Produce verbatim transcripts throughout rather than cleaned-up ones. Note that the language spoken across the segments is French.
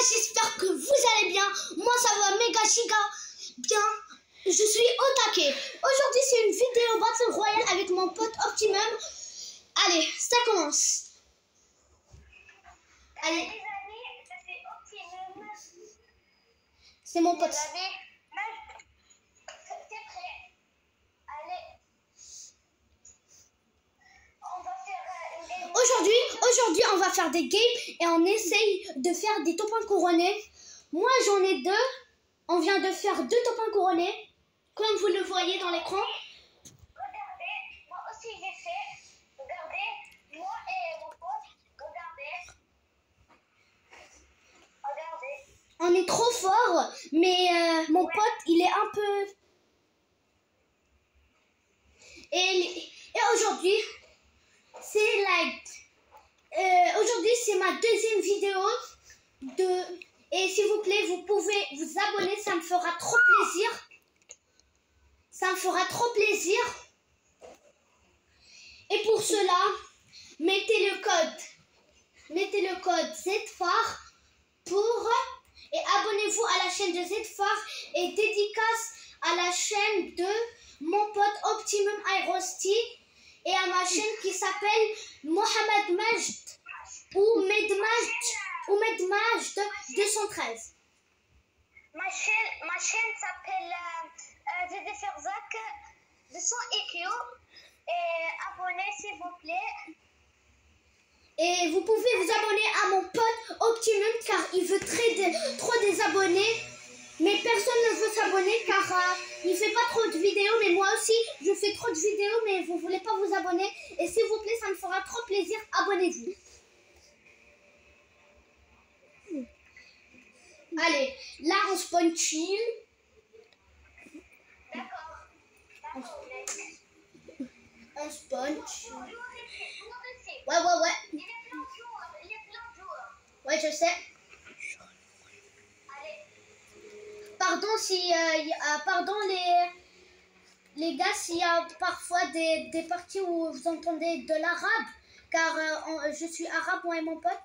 j'espère que vous allez bien. Moi, ça va méga giga bien. Je suis au taquet. Aujourd'hui, c'est une vidéo Battle Royale avec mon pote Optimum. Allez, ça commence. Allez. Les amis, ça c'est Optimum. C'est mon pote. Les amis, c'est prêt. Allez. On va faire une game. Aujourd'hui, aujourd'hui, on va faire des games et on essaye de faire des top un couronnés. Moi, j'en ai deux. On vient de faire deux top un couronnés, comme vous le voyez dans l'écran. Regardez, moi aussi j'ai fait. Regardez, moi et mon pote. Regardez. Regardez. On est trop fort, mais euh, mon pote, il est un peu... Et, et aujourd'hui, c'est like... Euh, aujourd'hui, c'est ma deuxième vidéo. De, et s'il vous plaît, vous pouvez vous abonner, ça me fera trop plaisir. Ça me fera trop plaisir. Et pour cela, mettez le code. Mettez le code Z F A R pour... Et abonnez-vous à la chaîne de Z F A R et dédicace à la chaîne de mon pote Optimum iRosty et à ma chaîne qui s'appelle Mohamed Majd ou Medmaj ou Medmaj deux cent treize. Ma chaîne, ma chaîne s'appelle euh, Dédé Ferzak de son I Q. Et abonnez s'il vous plaît. Et vous pouvez vous abonner à mon pote Optimum car il veut très de, trop des abonnés. Mais personne ne veut s'abonner car euh, il fait pas trop de vidéos. Mais moi aussi, je fais trop de vidéos mais vous voulez pas vous abonner. Et s'il vous plaît, ça me fera trop plaisir. Abonnez-vous. Allez, là on spawn chill. D'accord. D'accord. On spawn chill. Nous aussi. Ouais, ouais, ouais. Il y a plein de joueurs. Il y a plein de joueurs. Ouais, je sais. Allez. Pardon si, euh, y a, pardon les, les gars, s'il y a parfois des, des parties où vous entendez de l'arabe, car euh, on- je suis arabe, moi et mon pote.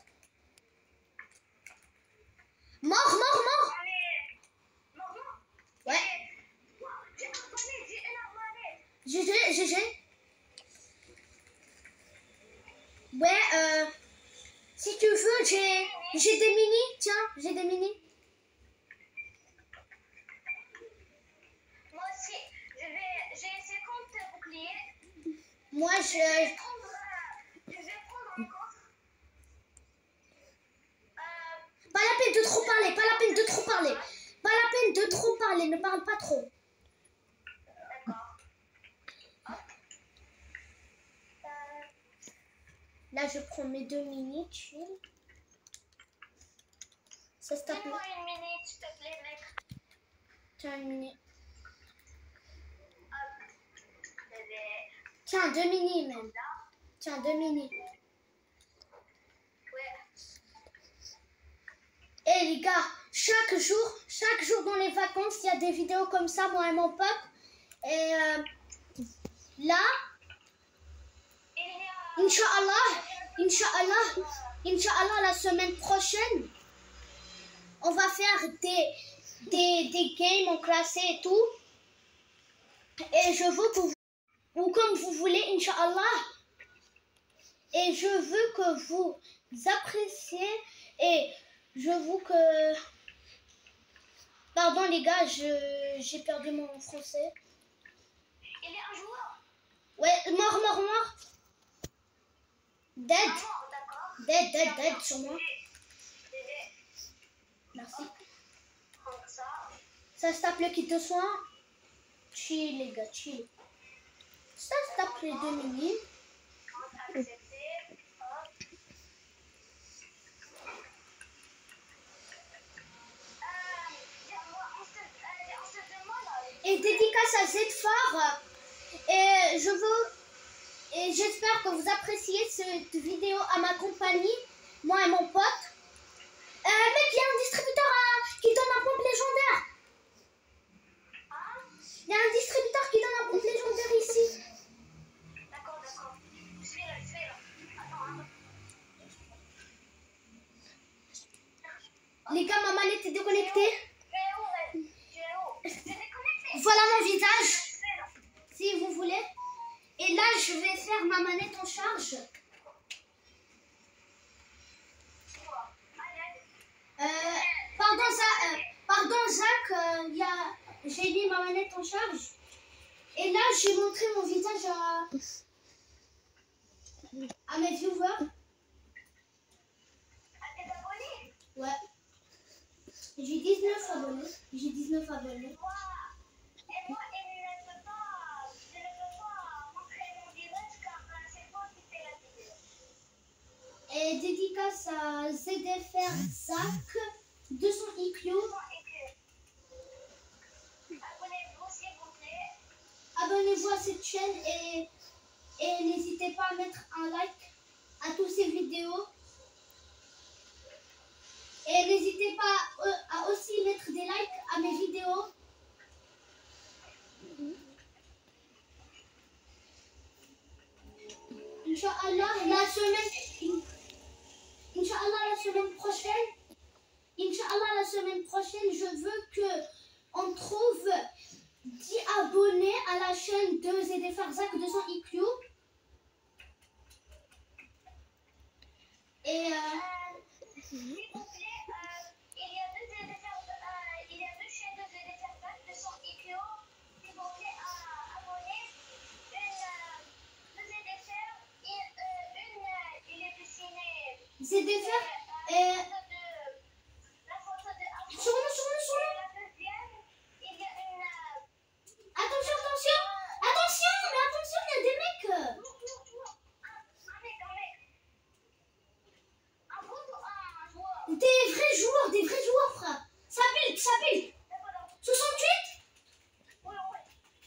Mort, mort, mort. Allez. Maman. Ouais. J'ai abonné. J'ai abonné. G G, G G. Ouais, euh, si tu veux, j'ai, j'ai des mini, tiens, j'ai des mini. Moi aussi. Je vais. J'ai cinquante boucliers. Moi, Je vais je, prendre. euh, Je vais prendre encore. Euh, pas la peine de trop parler, pas la peine de trop parler. Pas la peine de trop parler, ne parle pas trop. D'accord. Hop. Euh, Là, je prends mes deux mini, chill. Ça se tape. Donne-moi une minute, s'il te plaît, mec. Tiens, une mini. Hop. Bébé. Tiens, deux mini même. Là. Tiens, deux mini. Ouais. Et les gars, chaque jour, chaque jour dans les vacances, il y a des vidéos comme ça, moi et mon pote. Et euh, là, Il y a. Inch'Allah, Inch'Allah, Inch'Allah, la semaine prochaine, on va faire des, des, des games en classé et tout. Et je veux que vous, ou comme vous voulez, Inch'Allah. Et je veux que vous appréciez et je veux que... Pardon les gars, je j'ai perdu mon français. Il y a un joueur. Ouais, mort, mort, mort. Dead, Ah bon, d'accord. dead, dead, dead sur moi. Bébé. Merci. Prends ça. Ça se tape le kit de soin. Chill les gars, chill. Ça se tape les deux mini. Quand accepter. Hop. Euh, dis-moi, on se, euh, on se demande. Et dédicace à Z F A R. Et je veux... Et j'espère que vous appréciez cette vidéo à ma compagnie, moi et mon pote. Euh, mec, il y a un distributeur à- qui donne un pompe légendaire. Hein? Il y a un distributeur qui donne un pompe légendaire ici. D'accord, d'accord. Je suis là, je suis là. Attends, attends. Les gars, ma manette est déconnectée. Tu es où, Red? Tu es où? Tu es déconnecté. Voilà mon visage, si vous voulez. Et là, je vais faire ma manette en charge. Euh, pardon, ça, euh, pardon, Jacques, euh, y a, j'ai mis ma manette en charge. Et là, j'ai montré mon visage à, à mes viewers. À tes abonnés? Ouais. J'ai dix-neuf abonnés. J'ai dix-neuf abonnés. Moi, et moi, il ne peut pas, je ne peux pas montrer mon visage car euh, c'est toi qui fais la vidéo. Et dédicace à Z F R Zach, deux cents I Q. Abonnez-vous s'il vous plaît. Abonnez-vous à cette chaîne et, et n'hésitez pas à mettre un like à toutes ces vidéos. Et n'hésitez pas euh, à aussi mettre des likes à mes vidéos. Inch'Allah, la semaine, Inch'Allah, la semaine prochaine, Inch'Allah, la semaine prochaine, je veux que on trouve dix abonnés à la chaîne de Z F R Zach deux cents I Q. Et euh, S'il vous plaît, euh, il y a deux Z F R, euh, il y a deux chaînes de Z F R Zach deux cents I Q. S'il vous plaît, euh, abonnez. Une euh, de Z F R et euh, une, euh, il est dessiné. Z F R, Euh, et la photo de, la photo de Afro. sur nous, sur nous, sur Et nous. la deuxième, il y a une. Euh, Attention, attention, attention, mais attention, il y a des mecs. un, un mec, un mec. Un bot ou un joueur? Des vrais joueurs, des vrais joueurs, frère. Ça pique, ça pique. D'accord. soixante-huit Oui, oui.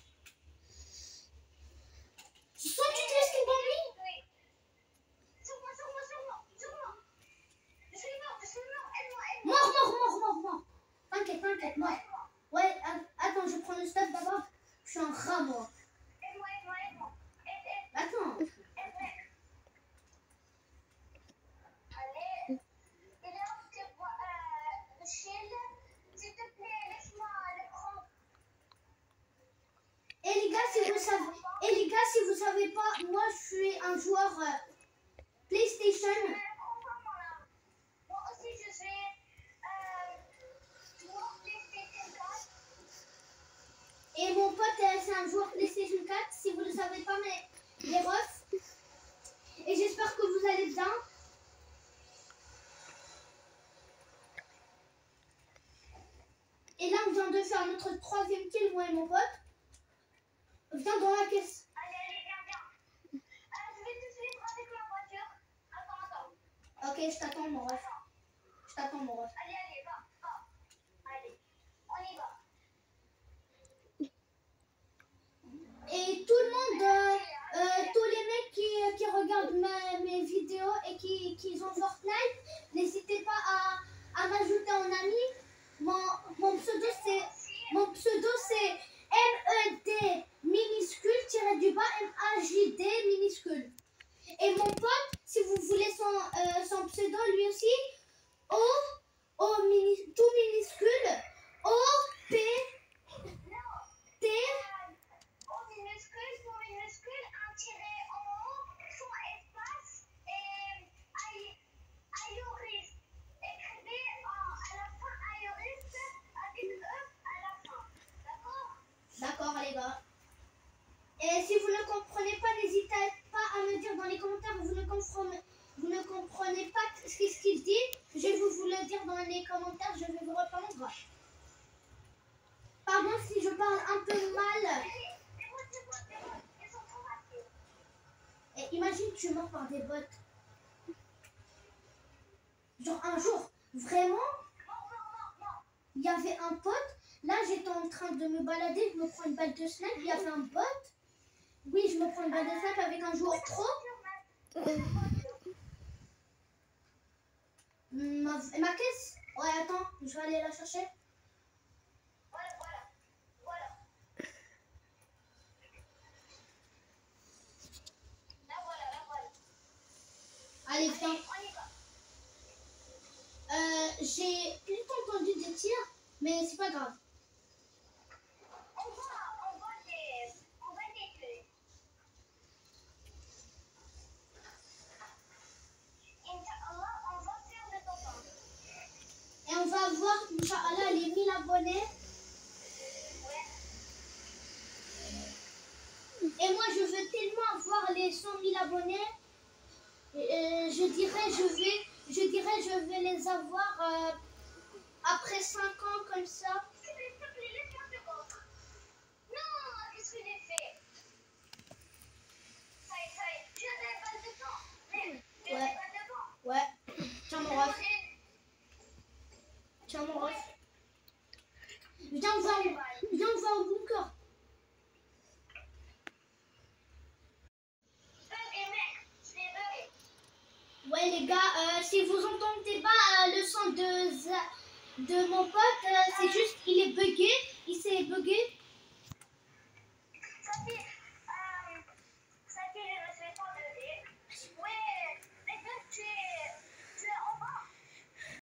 soixante-huit, les skins dans lui. Oui. Sur-moi, sur-moi, sur-moi, sur-moi. Je suis mort, je suis mort. Aide-moi, aide-moi. Mort, mort, mort, mort, mort. T'inquiète, t'inquiète, mort. Aide-moi, Ouais, a- attends, je prends le stuff d'abord. Je suis un rat, moi. aide-moi, aide-moi, aide-moi. Aide, aide, Attends. aide, mec. Allez. Il est où que euh, le shield? S'il te plaît, laisse-moi le prendre. Et les gars, si vous savez, et les gars, si vous savez pas, moi, je suis un joueur euh, PlayStation. Mais prends-moi, moi. Moi aussi, je suis euh, joueur PlayStation quatre. Et mon pote, euh, c'est un joueur PlayStation quatre, si vous ne le savez pas, mais les refs. Et j'espère que vous allez bien. Et là, on vient de faire notre troisième kill, moi et mon pote. Viens dans la caisse. Allez, allez, viens, viens. Euh, je vais te suivre avec la voiture. Attends, attends. Ok, je t'attends, mon ref. Je t'attends, mon ref. Allez, allez, va, va. Allez, on y va. Et tout le monde, euh, euh, tous les mecs qui, qui regardent ma- mes vidéos et qui, qui ont Fortnite, n'hésitez pas à, à m'ajouter en ami. Mon, mon pseudo c'est mon pseudo c'est M E D minuscule tiré du bas M A J D minuscule. Et mon pote, si vous voulez son, euh, son pseudo lui aussi, O, O mini, tout minuscule, O P T. En minuscule, pour minuscule, un tiret en haut, sans espace et aïe- aïoris. Écrivez en- à la fin aïoris avec E à la fin. D'accord? D'accord les gars. Et si vous ne comprenez pas, n'hésitez pas à me dire dans les commentaires, vous ne comprenez, vous ne comprenez pas ce qu'il ce qu'il dit. Je vais vous le dire dans les commentaires, je vais vous répondre. Pardon si je parle un peu mal. Allez, c'est bon, c'est bon, c'est bon. Ils sont trop rapides. Et imagine tu es mort par des bots. Genre un jour, vraiment, Non, non, non, non. il y avait un pote. Là, j'étais en train de me balader, je me prends une balle de snipe. Il y avait un bot. Oui, je me prends une balle de snipe avec un joueur pro. Ma, ma caisse. Ouais, attends, je vais aller la chercher. Voilà, voilà, voilà. Là, voilà, là, voilà. Allez, viens. Allez, on y va. Euh, j'ai plus mentir, mais c'est pas grave. On va, on va des, on va des feuilles. Inch'Allah, on va faire le topo. Et on va voir, Inch'Allah, les mille abonnés. Ouais. Et moi, je veux tellement avoir les cent mille abonnés. Et, euh, je dirais, je vais, je dirais, je vais les avoir euh, après cinq ans comme ça. S'il te plaît, laisse-moi te voir. Non, qu'est-ce que j'ai fait? Ça y est, ça y est, tu as des balles de temps. Mais, tu as Ouais. des balles de temps. Ouais. Tiens mon ref. Tiens mon ref. Viens, on va, au- viens, on va au bunker. Ouais les gars, euh, si vous entendez pas euh, le son de, Za- de mon pote, euh, c'est juste qu'il est bugué.